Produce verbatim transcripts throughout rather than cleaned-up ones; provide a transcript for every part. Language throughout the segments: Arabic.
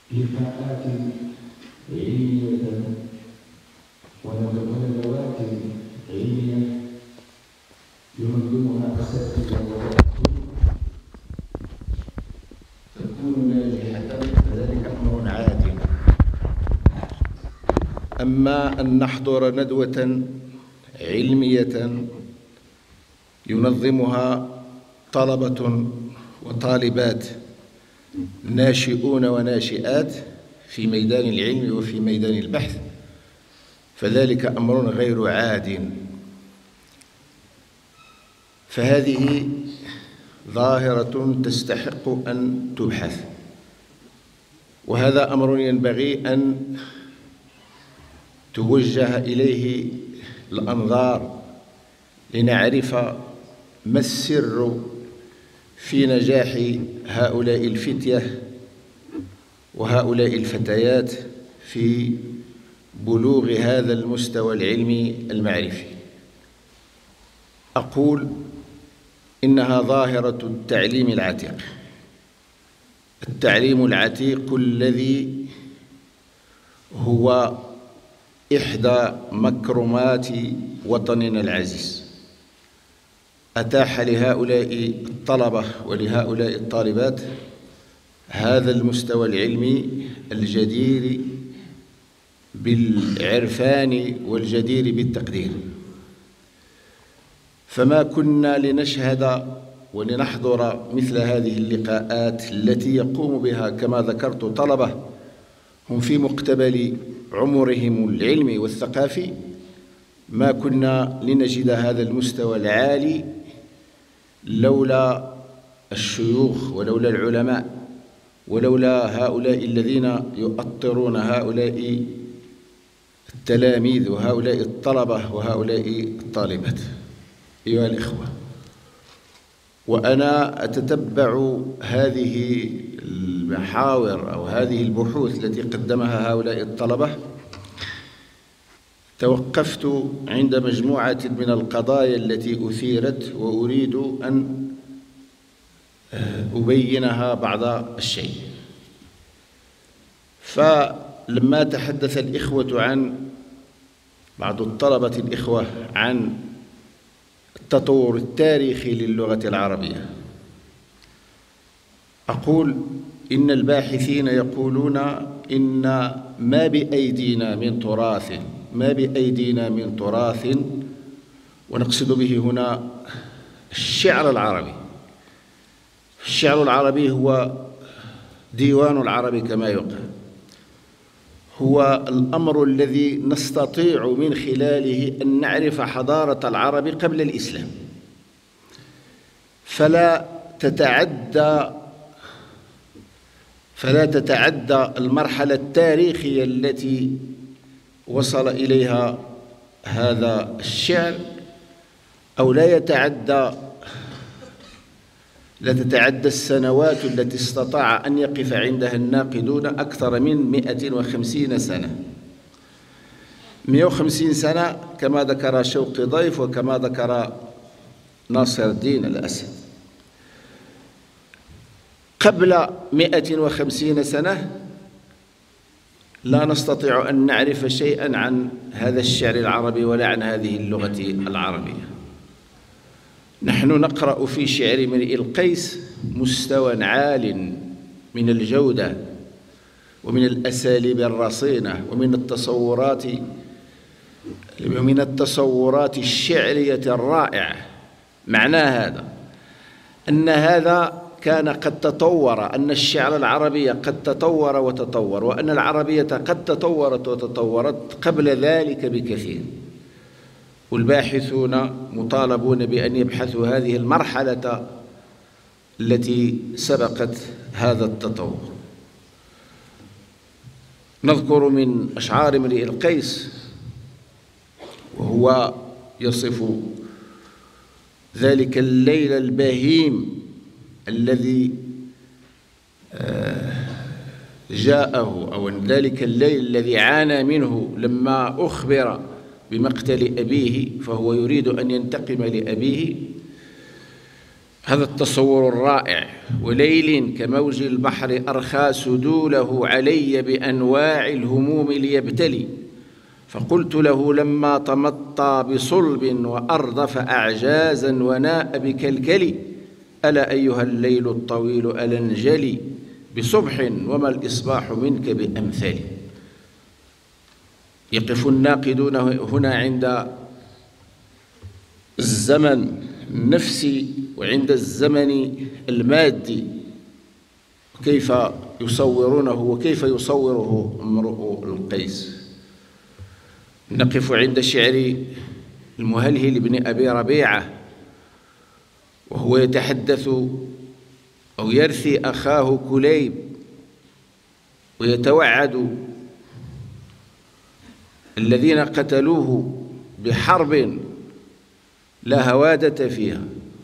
لقاءات علمية وندوات علمية ينظمها أساتذة ودكاترة تكون ناجحة، فذلك أمر عادي. أما أن نحضر ندوة علمية ينظمها طلبة وطالبات ناشئون وناشئات في ميدان العلم وفي ميدان البحث، فذلك أمر غير عاد. فهذه ظاهرة تستحق أن تبحث، وهذا أمر ينبغي أن توجه إليه الأنظار لنعرف ما السر في نجاح هؤلاء الفتية وهؤلاء الفتيات في بلوغ هذا المستوى العلمي المعرفي. أقول إنها ظاهرة التعليم العتيق، التعليم العتيق الذي هو إحدى مكرمات وطننا العزيز، أتاح لهؤلاء الطلبة ولهؤلاء الطالبات هذا المستوى العلمي الجدير بالعرفان والجدير بالتقدير. فما كنا لنشهد ولنحضر مثل هذه اللقاءات التي يقوم بها كما ذكرت طلبة هم في مقتبل عمرهم العلمي والثقافي، ما كنا لنجد هذا المستوى العالي لولا الشيوخ ولولا العلماء ولولا هؤلاء الذين يؤطرون هؤلاء التلاميذ وهؤلاء الطلبة وهؤلاء الطالبات. أيها الإخوة، وأنا أتتبع هذه المحاور أو هذه البحوث التي قدمها هؤلاء الطلبة، توقفت عند مجموعة من القضايا التي أثيرت وأريد أن أبينها بعض الشيء. فلما تحدث الإخوة عن بعض الطلبة الإخوة عن التطور التاريخي للغة العربية، أقول إن الباحثين يقولون إن ما بأيدينا من تراث ما بأيدينا من تراث ونقصد به هنا الشعر العربي. الشعر العربي هو ديوان العربي كما يقال، هو الأمر الذي نستطيع من خلاله أن نعرف حضارة العرب قبل الإسلام، فلا تتعدى فلا تتعدى المرحلة التاريخية التي وصل إليها هذا الشعر، أو لا يتعدى لا تتعدى السنوات التي استطاع أن يقف عندها الناقدون أكثر من مئة وخمسين سنة. مئة وخمسين سنة كما ذكر شوقي ضيف وكما ذكر ناصر الدين الأسد. قبل مئة وخمسين سنة لا نستطيع أن نعرف شيئا عن هذا الشعر العربي ولا عن هذه اللغة العربية. نحن نقرأ في شعر امرئ القيس مستوى عال من الجودة ومن الأساليب الرصينة ومن التصورات ومن التصورات الشعرية الرائعة. معنى هذا أن هذا كان قد تطور، أن الشعر العربي قد تطور وتطور، وأن العربية قد تطورت وتطورت قبل ذلك بكثير. والباحثون مطالبون بأن يبحثوا هذه المرحلة التي سبقت هذا التطور. نذكر من أشعار امرئ القيس وهو يصف ذلك الليل البهيم الذي جاءه، أو ذلك الليل الذي عانى منه لما أخبر بمقتل أبيه، فهو يريد أن ينتقم لأبيه. هذا التصور الرائع: وليل كموج البحر أرخى سدوله علي بأنواع الهموم ليبتلي، فقلت له لما تمطى بصلب وأردف أعجازا وناء بكلكلي: ألا أيها الليل الطويل ألا انجلي بصبح وما الإصباح منك بأمثلي. يقف الناقدون هنا عند الزمن النفسي وعند الزمن المادي، كيف يصورونه وكيف يصوره امرؤ القيس. نقف عند شعر المهلهل بن أبي ربيعة وهو يتحدث أو يرثي أخاه كليب ويتوعد الذين قتلوه بحرب لا هوادة فيها: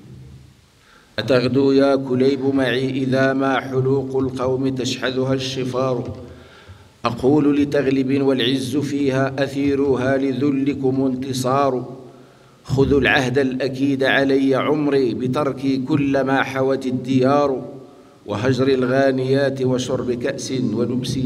أتغدو يا كليب معي إذا ما حلوق القوم تشحذها الشفار، أقول لتغلب والعز فيها أثيرها لذلكم انتصار، خذوا العهد الأكيد علي عمري بتركي كل ما حوت الديار، وهجر الغانيات وشرب كأس ولبس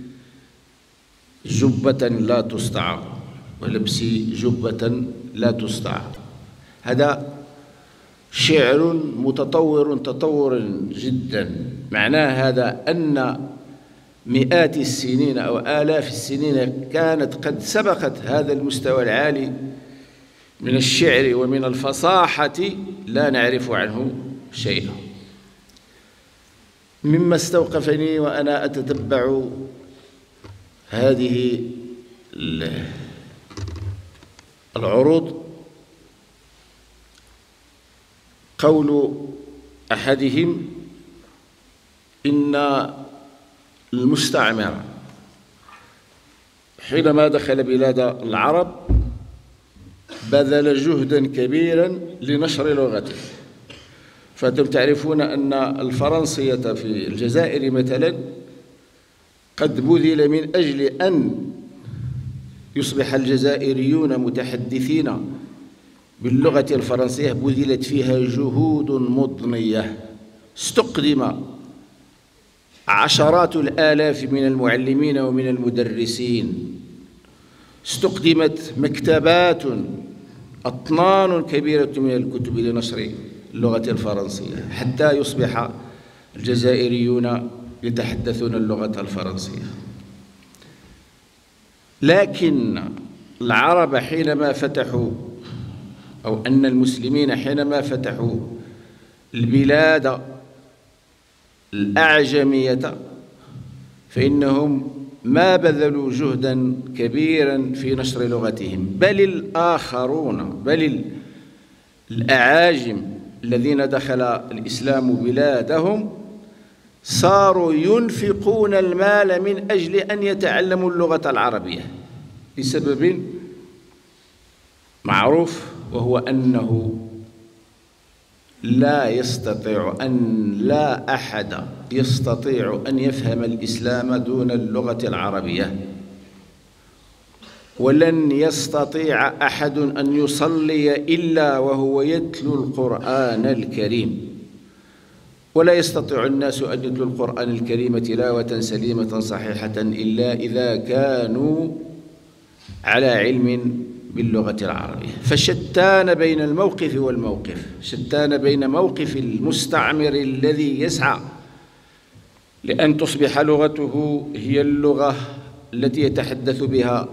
جبة لا تستعار ولبس جبة لا تستعار. هذا شعر متطور تطورا جدا. معناه هذا أن مئات السنين أو آلاف السنين كانت قد سبقت هذا المستوى العالي من الشعر ومن الفصاحة لا نعرف عنه شيئا. مما استوقفني وأنا أتتبع هذه العروض قول أحدهم إن المستعمر حينما دخل بلاد العرب بذل جهدا كبيرا لنشر لغته. فأنتم تعرفون أن الفرنسية في الجزائر مثلا قد بذل من أجل أن يصبح الجزائريون متحدثين باللغة الفرنسية، بذلت فيها جهود مضنية. استقدم عشرات الآلاف من المعلمين ومن المدرسين، استقدمت مكتبات أطنان كبيرة من الكتب لنشر اللغة الفرنسية حتى يصبح الجزائريون يتحدثون اللغة الفرنسية. لكن العرب حينما فتحوا أو أن المسلمين حينما فتحوا البلاد الأعجمية فإنهم ما بذلوا جهدا كبيرا في نشر لغتهم، بل الآخرون بل الأعاجم الذين دخل الإسلام بلادهم صاروا ينفقون المال من أجل أن يتعلموا اللغة العربية لسبب معروف، وهو أنه لا يستطيع أن لا أحد يستطيع أن يفهم الإسلام دون اللغة العربية، ولن يستطيع أحد أن يصلي إلا وهو يتلو القرآن الكريم، ولا يستطيع الناس أن يتلوا القرآن الكريم تلاوة سليمة صحيحة إلا إذا كانوا على علم باللغة العربية. فشتان بين الموقف والموقف، شتان بين موقف المستعمر الذي يسعى لأن تصبح لغته هي اللغة التي يتحدث بها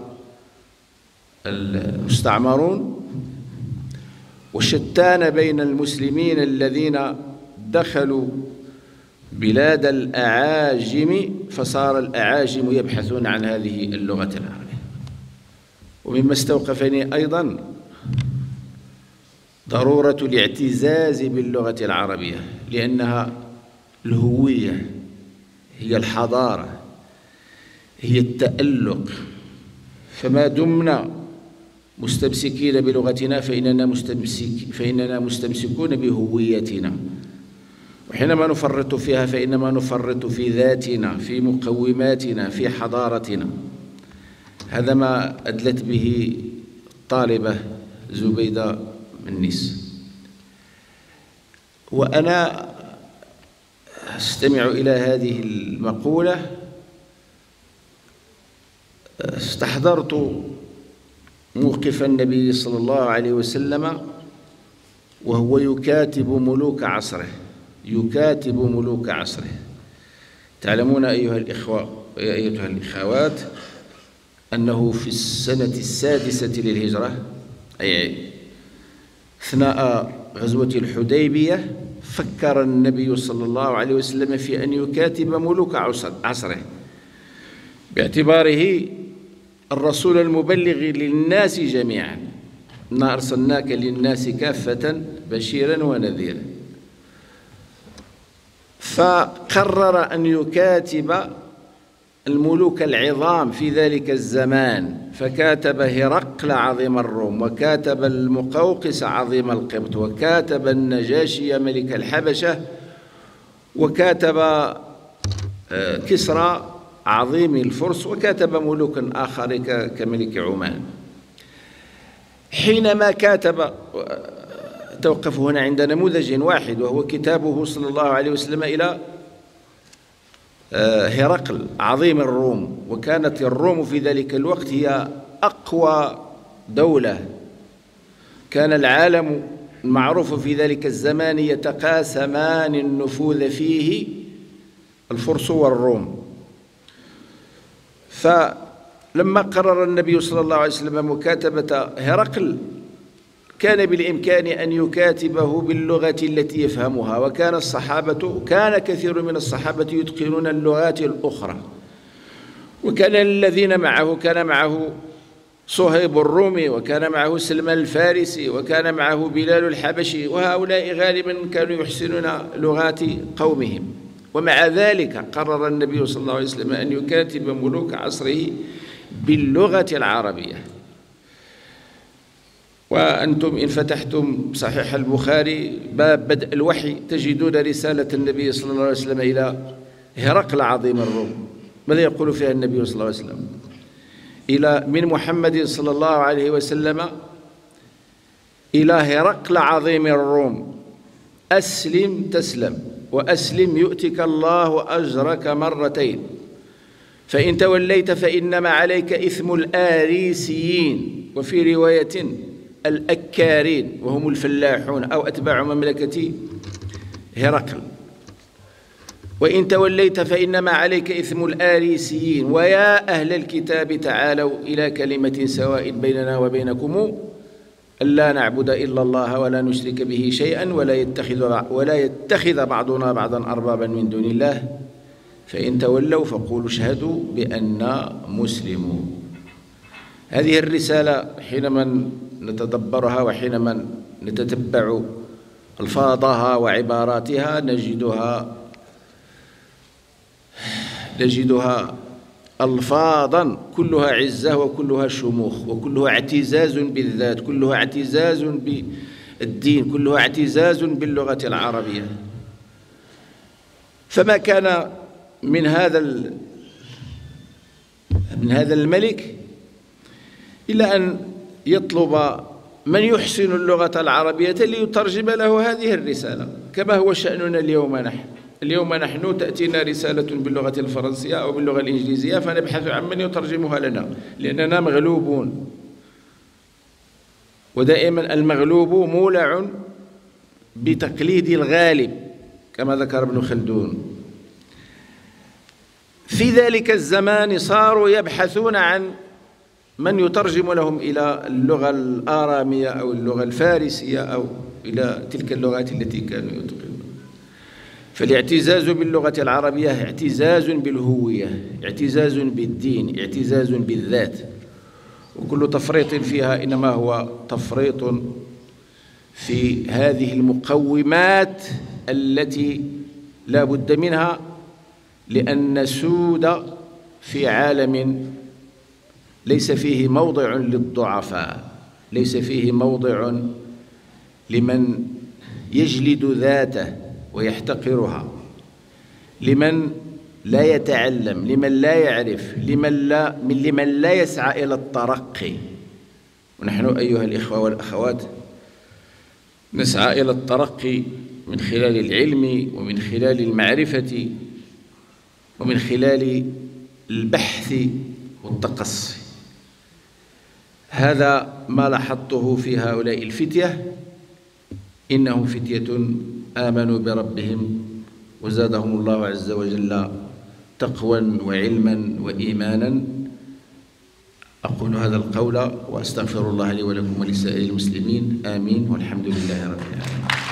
المستعمرون، وشتان بين المسلمين الذين دخلوا بلاد الأعاجم فصار الأعاجم يبحثون عن هذه اللغة العربية. ومما استوقفني أيضا ضرورة الاعتزاز باللغة العربية، لأنها الهوية، هي الحضارة، هي التألق. فما دمنا مستمسكين بلغتنا فإننا, مستمسك فإننا مستمسكون بهويتنا، وحينما نفرط فيها فإنما نفرط في ذاتنا، في مقوماتنا، في حضارتنا. هذا ما أدلت به طالبة زبيدة منيس. وأنا أستمع إلى هذه المقولة استحضرت موقف النبي صلى الله عليه وسلم وهو يكاتب ملوك عصره يكاتب ملوك عصره. تعلمون أيها الإخوة أيتها الأخوات أنه في السنة السادسة للهجرة، أي أثناء غزوة الحديبية، فكر النبي صلى الله عليه وسلم في أن يكاتب ملوك عصره باعتباره الرسول المبلغ للناس جميعا. إنا أرسلناك للناس كافة بشيرا ونذيرا. فقرر أن يكاتب الملوك العظام في ذلك الزمان، فكاتب هرقل عظيم الروم، وكاتب المقوقس عظيم القبط، وكاتب النجاشي ملك الحبشة، وكاتب كسرى عظيم الفرس، وكاتب ملوك آخر كملك عمان. حينما كاتب، توقف هنا عند نموذج واحد وهو كتابه صلى الله عليه وسلم إلى هرقل عظيم الروم، وكانت الروم في ذلك الوقت هي أقوى دولة. كان العالم المعروف في ذلك الزمان يتقاسمان النفوذ فيه الفرس والروم. فلما قرر النبي صلى الله عليه وسلم مكاتبة هرقل كان بالإمكان أن يكاتبه باللغة التي يفهمها، وكان الصحابة كان كثير من الصحابة يتقنون اللغات الأخرى، وكان الذين معه كان معه صهيب الرومي، وكان معه سلمان الفارسي، وكان معه بلال الحبشي، وهؤلاء غالبا كانوا يحسنون لغات قومهم. ومع ذلك قرر النبي صلى الله عليه وسلم أن يكاتب ملوك عصره باللغة العربية. وأنتم إن فتحتم صحيح البخاري باب بدء الوحي تجدون رسالة النبي صلى الله عليه وسلم إلى هرقل عظيم الروم. ماذا يقول فيها النبي صلى الله عليه وسلم؟ إلى من محمد صلى الله عليه وسلم إلى هرقل عظيم الروم: أسلم تسلم، وأسلم يؤتك الله أجرك مرتين، فإن توليت فإنما عليك إثم الآريسيين، وفي رواية الأكارين وهم الفلاحون أو أتباع مملكة هرقل. وإن توليت فإنما عليك إثم الآريسيين، ويا أهل الكتاب تعالوا إلى كلمة سواء بيننا وبينكم ألا نعبد إلا الله ولا نشرك به شيئا ولا يتخذ ولا يتخذ بعضنا بعضا أربابا من دون الله، فإن تولوا فقولوا اشهدوا بأننا مسلمون. هذه الرسالة حينما نتدبرها وحينما نتتبع ألفاظها وعباراتها نجدها نجدها ألفاظا كلها عزة وكلها شموخ وكلها اعتزاز بالذات، كلها اعتزاز بالدين، كلها اعتزاز باللغة العربية. فما كان من هذا من هذا الملك إلا أن يطلب من يحسن اللغة العربية ليترجم له هذه الرسالة، كما هو شأننا اليوم. نحن اليوم نحن تأتينا رسالة باللغة الفرنسية أو باللغة الإنجليزية فنبحث عن من يترجمها لنا، لأننا مغلوبون، ودائما المغلوب مولع بتقليد الغالب كما ذكر ابن خلدون. في ذلك الزمان صاروا يبحثون عن من يترجم لهم إلى اللغة الآرامية أو اللغة الفارسية أو إلى تلك اللغات التي كانوا يتقنون. فالاعتزاز باللغة العربية اعتزاز بالهوية، اعتزاز بالدين، اعتزاز بالذات، وكل تفريط فيها إنما هو تفريط في هذه المقومات التي لا بد منها لأن نسود في عالم ليس فيه موضع للضعفاء، ليس فيه موضع لمن يجلد ذاته ويحتقرها، لمن لا يتعلم، لمن لا يعرف، لمن لا من لمن لا يسعى إلى الترقي. ونحن أيها الإخوة والأخوات نسعى إلى الترقي من خلال العلم ومن خلال المعرفة ومن خلال البحث والتقصي. هذا ما لاحظته في هؤلاء الفتية، إنهم فتية آمنوا بربهم وزادهم الله عز وجل تقوى وعلما وإيمانا. أقول هذا القول وأستغفر الله لي ولكم ولسائر المسلمين، آمين، والحمد لله رب العالمين.